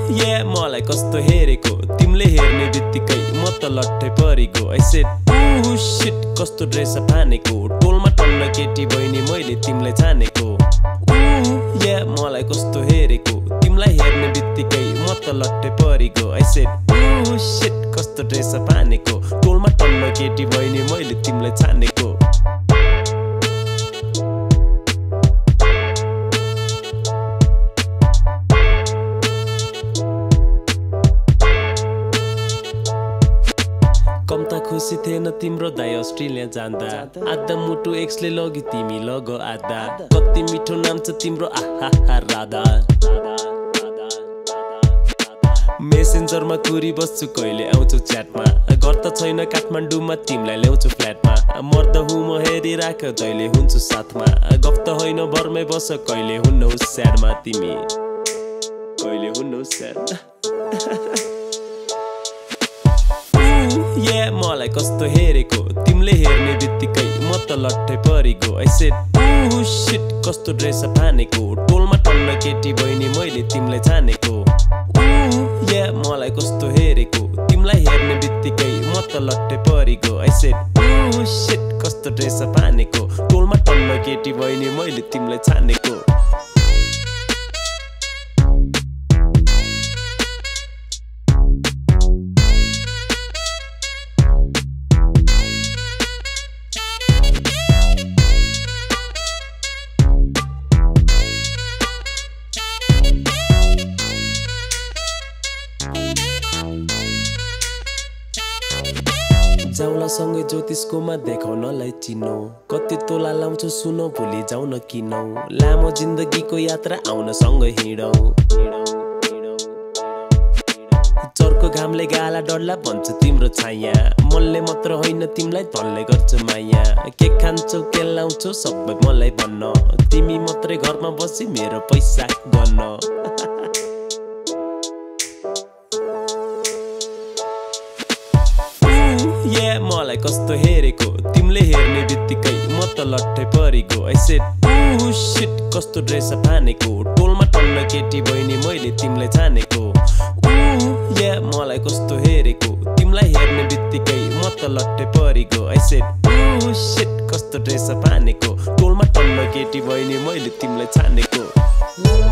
yeah मलाई कस्तो हेरेको तिमीले हेर्ने बित्तिकै म त लट्ठै परिगो I said ooh shit कस्तो ड्रेस फानेको टोलमा टन्न केटी बहिनी मैले तिमीलाई छानेको ooh yeah मलाई कस्तो हेरेको तिमीलाई हेर्ने बित्तिकै म त लट्ठै परिगो I said ooh shit कस्तो ड्रेस फानेको टोलमा टन्न केटी बहिनी मैले तिमीलाई छानेको कम्ता खुसी थिएन तिम्रो दाइ अस्ट्रेलिया जाँदा आधा मुटु एक्सले लगी तिमी लग आधा कति मिठो नाम छ तिम्रो आहा राधा मेसेन्जरमा कुरी बस्छु कहिले आउँछु च्याटमा घर त छैन काठमाडौँमा तिमीलाई ल्याउँछु फ्ल्याटमा मर्द हुँ म हेरिराख जहिले हुन्छु साथमा गफ त होइन भरमै बस कहिले हुन्नौ स्याडमा तिमी कहिले हुन्नौ स्याड yeah मलाई कस्तो हेरेको तिमीले हेर्ने बित्तिकै म त लट्ठै परिगो I said ooh shit कस्तो ड्रेस फानेको टोलमा टन्न केटी बहिनी मैले तिमीलाई छानेको ooh yeah मलाई कस्तो हेरेको तिमीलाई हेर्ने बित्तिकै म त लट्ठै परिगो I said ooh shit कस्तो ड्रेस फानेको टोलमा टन्न केटी बहिनी मैले तिमीलाई छानेको जाउला सँगै ज्योतिषकोमा देखाउनलाई चिनो कति तोला लाउँछु सुनो भोलि जाउन किनौ लामो जिन्दगीको यात्रा आउन सँगै हिँडौ चर्को घामले गाला डढ्ला भन्छ तिम्रो छाया मनले मात्र होइन तिमीलाई धनले गर्छ माया के खान्छौ के लाउँछौ सबै मलाई भन्न तिमी मात्रै घरमा बसी मेरो पैसा गन्न yeah मलाई कस्तो हेरेको तिमीले हेर्ने बित्तिकै म त लट्ठै परिगो I said ooh shit कस्तो ड्रेस फानेको टोलमा टन्न केटी बहिनी मैले तिमीलाई छानेको ooh yeah मलाई कस्तो हेरेको तिमीलाई हेर्ने बित्तिकै म त लट्ठै परिगो I said ooh shit कस्तो ड्रेस फानेको टोलमा टन्न केटी बहिनी मैले तिमीलाई छानेको